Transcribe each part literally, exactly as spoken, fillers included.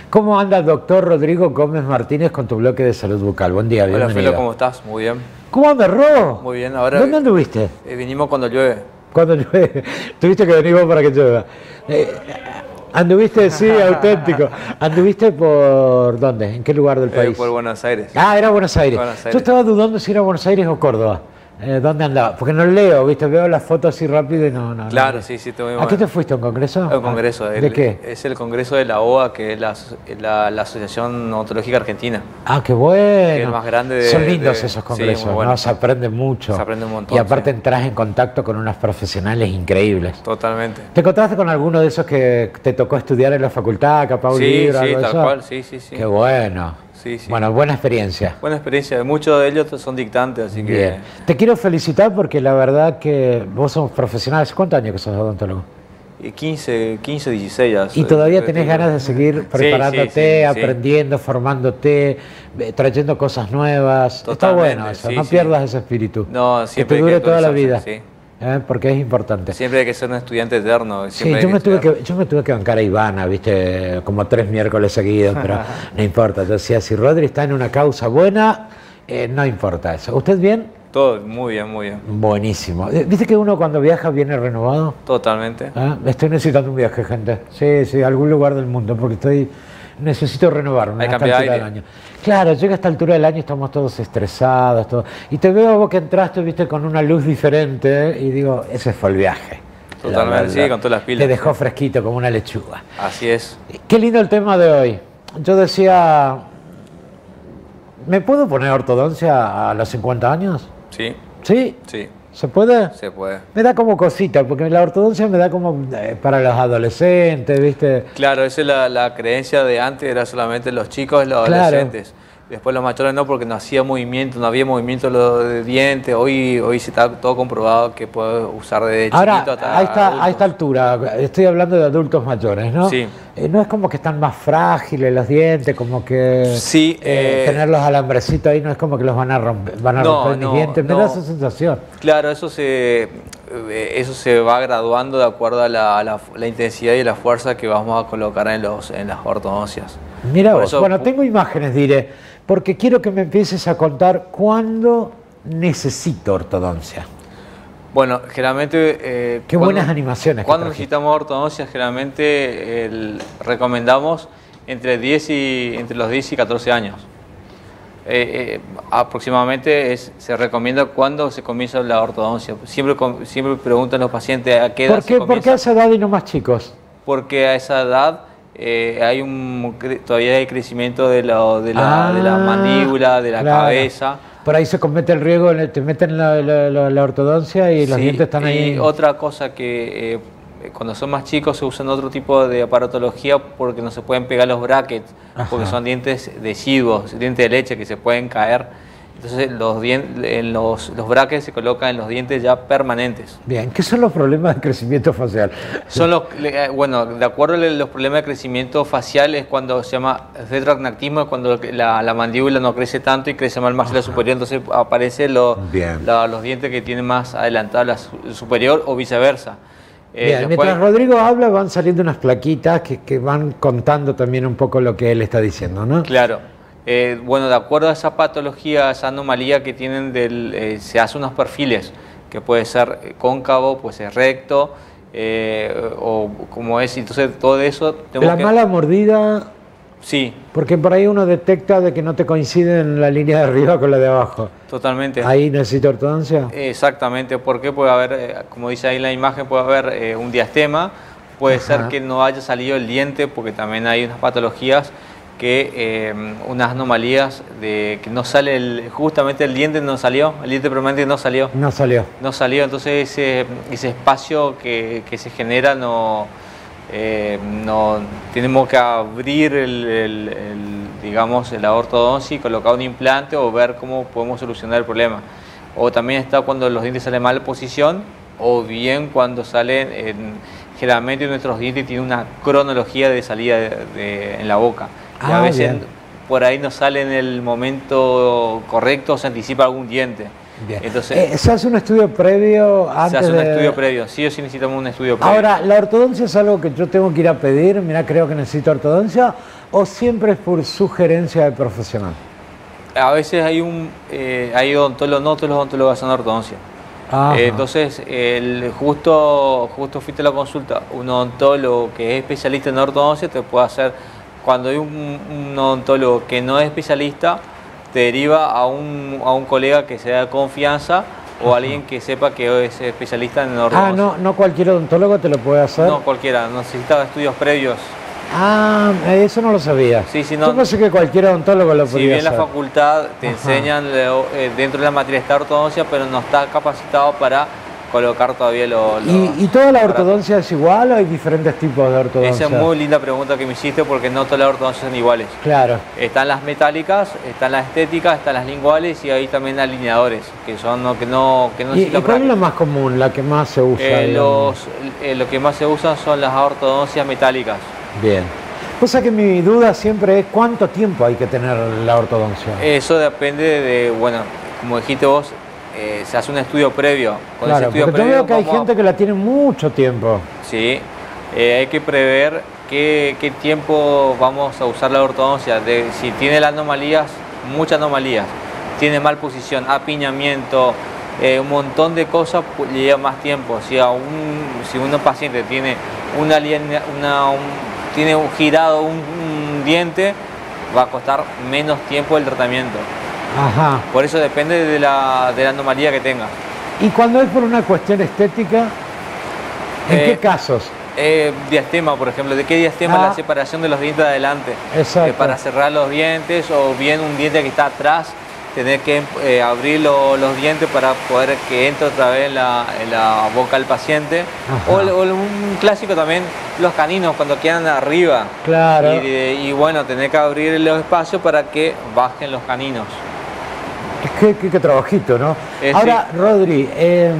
¿Cómo anda el doctor Rodrigo Gómez Martínez con tu bloque de salud bucal? Buen día, bienvenido. Hola, Felo, ¿cómo estás? Muy bien. ¿Cómo anda, Ro? Muy bien, ahora... ¿Dónde anduviste? Eh, vinimos cuando llueve. Cuando llueve. Tuviste que venir vos para que llueva. Eh, anduviste, sí, auténtico. ¿Anduviste por dónde? ¿En qué lugar del país? Eh, por Buenos Aires. Ah, era Buenos Aires. Buenos Aires. Yo estaba dudando si era Buenos Aires o Córdoba. Eh, ¿Dónde andaba? Porque no leo, ¿viste? Veo las fotos así rápido y no... no Claro, no. sí, sí. Te voy ¿A qué te fuiste? ¿A un congreso? A un congreso. ¿De el, qué? Es el congreso de la O A, que es la, la, la Asociación Odontológica Argentina. Ah, qué bueno. Que es el más grande de... Son lindos de, esos congresos, sí, bueno. ¿no? Se aprende mucho. Se aprende un montón. Y aparte sí. entras en contacto con unos profesionales increíbles. Totalmente. ¿Te encontraste con alguno de esos que te tocó estudiar en la facultad, capaz un Sí, libro, sí, algo de tal eso? cual, sí, sí, sí. Qué bueno. Sí, sí. Bueno, buena experiencia. Buena experiencia. Muchos de ellos son dictantes, así que... Bien. Te quiero felicitar porque la verdad que vos sos profesional. ¿Hace cuántos años que sos odontólogo? quince, quince, dieciséis ya. Y todavía tenés ganas de seguir preparándote, sí, sí, sí, aprendiendo, formándote, trayendo cosas nuevas. Totalmente, Está bueno eso, sí, no sí. pierdas ese espíritu. No, siempre que te hay dure que toda la vida, actualizarse, sí. ¿eh? Porque es importante. Siempre hay que ser un estudiante eterno. Sí, yo me, tuve que, yo me tuve que bancar a Ivana, viste, como tres miércoles seguidos, pero no importa. Yo decía, si Rodri está en una causa buena, eh, no importa eso. ¿Usted bien? Todo muy bien, muy bien. Buenísimo. ¿Viste que uno cuando viaja viene renovado? Totalmente. ¿Eh? Estoy necesitando un viaje, gente. Sí, sí, a algún lugar del mundo, porque estoy necesito renovarme Hay a esta cambio de altura aire. del año. Claro, llega a esta altura del año y estamos todos estresados. Todo. Y te veo vos que entraste, viste, con una luz diferente, ¿eh? Y digo, ese fue el viaje. Totalmente, sí, con todas las pilas. Te dejó fresquito como una lechuga. Así es. Qué lindo el tema de hoy. Yo decía, ¿me puedo poner ortodoncia a los cincuenta años? Sí. ¿Sí? Sí. ¿Se puede? Se puede. Me da como cosita, porque la ortodoncia me da como eh, para los adolescentes, ¿viste? Claro, esa es la, la creencia de antes, era solamente los chicos y los Claro. adolescentes. Después los mayores no, porque no hacía movimiento, no había movimiento de dientes. Hoy, hoy se está todo comprobado que puede usar de Ahora, chiquito hasta a esta, adultos. a esta altura, estoy hablando de adultos mayores, ¿no? Sí. Eh, no es como que están más frágiles los dientes, como que Sí, eh, eh, tener los alambrecitos ahí no es como que los van a romper, van a No, romper mis no, dientes, me no. da esa sensación. Claro, eso se, eh, eso se va graduando de acuerdo a la, a la, la intensidad y la fuerza que vamos a colocar en, los, en las ortodoncias. Mira Por vos, eso- bueno, tengo imágenes, diré, porque quiero que me empieces a contar cuándo necesito ortodoncia. Bueno, generalmente... eh, Qué cuando- buenas animaciones que Cuando trajiste. necesitamos ortodoncia, generalmente el- recomendamos entre, diez y, entre los diez y catorce años. Eh, eh, aproximadamente es, se recomienda cuándo se comienza la ortodoncia. Siempre, com- siempre preguntan los pacientes a qué edad ¿Por se qué, ¿Por qué comienza. a esa edad y no más chicos? Porque a esa edad eh, hay un, cre- todavía hay crecimiento de la, de la, de la Ah, mandíbula, de la claro. cabeza. Por ahí se comete el riesgo, le- te meten la, la- la- la ortodoncia y los Sí, dientes están ahí. y otra cosa que eh, cuando son más chicos se usan otro tipo de aparatología porque no se pueden pegar los brackets, porque Ajá. son dientes deciduos, dientes de leche que se pueden caer. Entonces los, dien- en los, los brackets se colocan en los dientes ya permanentes. Bien, ¿qué son los problemas de crecimiento facial? Son los, le- eh, bueno, de acuerdo a los problemas de crecimiento facial es cuando se llama retroacnactismo, es cuando la, la mandíbula no crece tanto y crece más el maxilar superior, entonces aparecen los, Bien. la- los dientes que tienen más adelantada la su- superior o viceversa. Eh, Bien, después- mientras Rodrigo habla van saliendo unas plaquitas que, que van contando también un poco lo que él está diciendo, ¿no? Claro. Eh, bueno, de acuerdo a esa patología, a esa anomalía que tienen, del, eh, se hacen unos perfiles, que puede ser cóncavo, puede ser recto, eh, o como es, entonces todo eso... tenemos La que- mala mordida, Sí, porque por ahí uno detecta de que no te coincide en la línea de arriba con la de abajo. totalmente. Ahí necesito ortodoncia. Exactamente, porque puede haber, eh, como dice ahí en la imagen, puede haber eh, un diastema, puede Ajá. ser que no haya salido el diente, porque también hay unas patologías que, eh, unas anomalías de que no sale, el, justamente el diente no salió, el diente permanente no salió, No salió. no salió, entonces ese, ese espacio que, que se genera no, eh, no, tenemos que abrir el, el- el, digamos, la ortodoncia y colocar un implante o ver cómo podemos solucionar el problema. O también está cuando los dientes salen mal de posición, o bien cuando salen, en, generalmente nuestros dientes tienen una cronología de salida de- de- en la boca. Y Ah, a veces bien. por ahí no sale en el momento correcto o se anticipa algún diente. Bien. Entonces, eh, ¿se hace un estudio previo antes se hace un de... estudio previo, sí o sí necesitamos un estudio previo. Ahora, ¿la ortodoncia es algo que yo tengo que ir a pedir? Mira, creo que necesito ortodoncia, ¿o siempre es por sugerencia del profesional? A veces hay un eh, hay odontólogos, no todos los odontólogos hacen ortodoncia. Eh, entonces, el, justo, justo fuiste a la consulta, un odontólogo que es especialista en ortodoncia te puede hacer, cuando hay un, un odontólogo que no es especialista, te deriva a un, a un colega que sea de confianza o Ajá. alguien que sepa que es especialista en ortodoncia. Ah, no, no cualquier odontólogo te lo puede hacer. No cualquiera, necesita estudios previos. Ah, eso no lo sabía. Sí, sí, no, Yo pensé que cualquier odontólogo lo podía hacer. Si bien la facultad te Ajá. enseñan eh, dentro de la materia está ortodoncia, pero no está capacitado para colocar todavía los... Lo, ¿Y, ¿Y toda la ortodoncia es igual o hay diferentes tipos de ortodoncia? Esa es muy linda pregunta que me hiciste porque no todas las ortodoncias son iguales. Claro. Están las metálicas, están las estéticas, están las linguales y hay también alineadores, que son no, que no, que no ¿Y, ¿Y cuál es la más común, la que más se usa? Eh, los, eh, lo que más se usan son las ortodoncias metálicas. Bien. Cosa que mi duda siempre es cuánto tiempo hay que tener la ortodoncia. Eso depende de, bueno, como dijiste vos, eh, se hace un estudio previo. Con claro, ese estudio porque previo, yo veo que hay vamos, gente que la tiene mucho tiempo. Sí, eh, hay que prever qué, qué tiempo vamos a usar la ortodoncia. De, si tiene las anomalías, muchas anomalías, tiene mal posición, apiñamiento, eh, un montón de cosas, pues, lleva más tiempo. Si, a un, si un paciente tiene una, una un, tiene un girado un, un diente, va a costar menos tiempo el tratamiento. Ajá. Por eso depende de la, de la anomalía que tenga. ¿Y cuando es por una cuestión estética, en eh, qué casos? Eh, diastema, por ejemplo. ¿De qué diastema? Ah. La separación de los dientes de adelante. Exacto. Eh, para cerrar los dientes, o bien un diente que está atrás, tener que eh, abrir lo, los dientes para poder que entre otra vez en la, en la boca del paciente. O, o un clásico también, los caninos cuando quedan arriba. Claro. Y, y bueno, tener que abrir los espacios para que bajen los caninos. Qué, qué, qué trabajito, ¿no? Eh, Ahora, sí. Rodri, eh,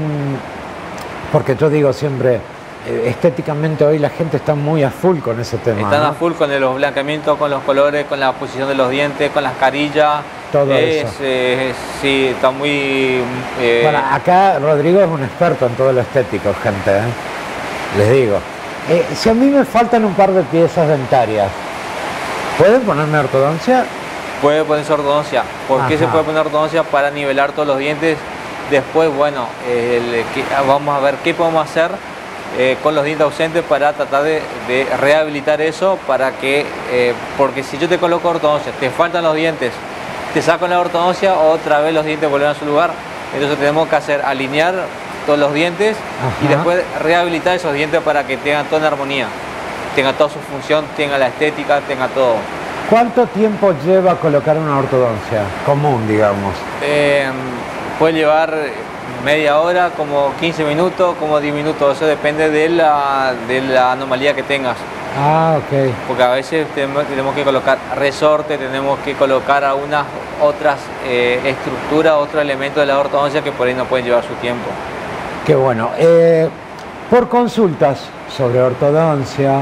porque yo digo siempre, eh, estéticamente hoy la gente está muy a full con ese tema. Están ¿no? a full con los blanqueamientos, con los colores, con la posición de los dientes, con las carillas. Todo es, eso. Eh, sí, está muy... Eh... Bueno, acá Rodrigo es un experto en todo lo estético, gente, ¿eh? Les digo. Eh, si a mí me faltan un par de piezas dentarias, ¿pueden ponerme ortodoncia? Puede ponerse ortodoncia. ¿Por qué se puede poner ortodoncia? Para nivelar todos los dientes. Después, bueno, el, que, vamos a ver qué podemos hacer eh, con los dientes ausentes para tratar de, de rehabilitar eso, para que, eh, porque si yo te coloco ortodoncia, te faltan los dientes, te saco la ortodoncia, otra vez los dientes vuelven a su lugar. Entonces tenemos que hacer, alinear todos los dientes. Ajá. Y después rehabilitar esos dientes para que tengan toda en armonía, tenga toda su función, tenga la estética, tenga todo. ¿Cuánto tiempo lleva colocar una ortodoncia común, digamos? Eh, puede llevar media hora, como quince minutos, como diez minutos. Eso depende de la, de la anomalía que tengas. Ah, ok. Porque a veces tenemos, tenemos que colocar resorte, tenemos que colocar algunas otras eh, estructuras, otros elementos de la ortodoncia que por ahí no pueden llevar su tiempo. Qué bueno. Eh, por consultas sobre ortodoncia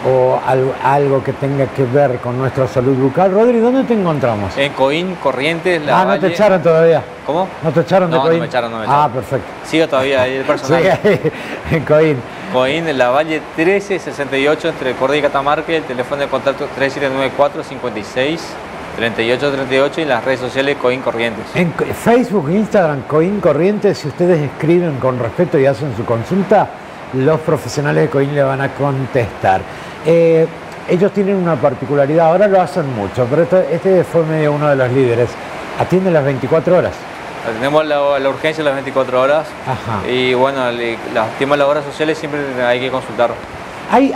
o algo, algo que tenga que ver con nuestra salud bucal, Rodri, ¿dónde te encontramos? En Coín, Corrientes, La Ah, ¿no Valle. te echaron todavía? ¿Cómo? ¿No te echaron de no, Coín? No, me echaron, no me echaron. Ah, perfecto. Sigo todavía ahí el personal. Sigue ahí, en Coín. Coín, en La Valle trece sesenta y ocho, entre Córdoba y Catamarca, el teléfono de contacto tres siete nueve cuatro, cinco seis, tres ocho tres ocho y las redes sociales Coín Corrientes. En Facebook, Instagram, Coín Corrientes, si ustedes escriben con respeto y hacen su consulta, los profesionales de Coín le van a contestar. Eh, ellos tienen una particularidad, ahora lo hacen mucho, pero esto, este fue medio uno de los líderes. Atienden las veinticuatro horas. Tenemos la, la urgencia las veinticuatro horas. Ajá. Y bueno, le, los temas de las horas sociales siempre hay que consultar. ¿Hay,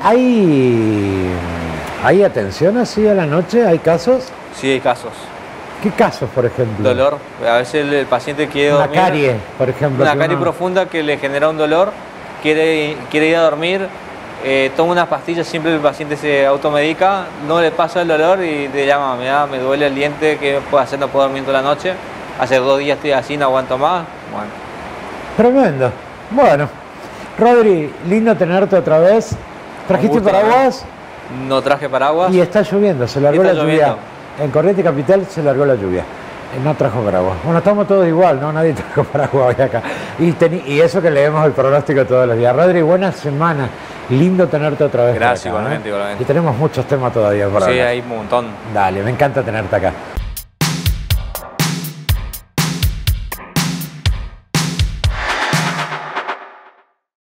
hay, ¿Hay atención así a la noche? ¿Hay casos? Sí, hay casos. ¿Qué casos, por ejemplo? Dolor. A veces el, el paciente quiere una dormir. Una carie, por ejemplo. Una carie uno... profunda que le genera un dolor, quiere, quiere ir a dormir, eh, toma unas pastillas, siempre el paciente se automedica, no le pasa el dolor y te llama, me, da, me duele el diente, ¿qué puedo hacer? No puedo dormir toda la noche. Hace dos días estoy así, no aguanto más. Bueno. Tremendo. Bueno, Rodri, lindo tenerte otra vez. ¿Trajiste gusto, paraguas? No traje paraguas. Y está lloviendo, se largó la lloviendo. lluvia. En Corrientes Capital se largó la lluvia. No trajo paraguas. Bueno, estamos todos igual, ¿no? Nadie trajo paraguas hoy acá. Y, y eso que leemos el pronóstico todos los días. Rodri, buena semana. Lindo tenerte otra vez. Gracias, acá, igualmente, ¿eh? igualmente. Y tenemos muchos temas todavía por Sí, hablar. hay un montón. Dale, me encanta tenerte acá.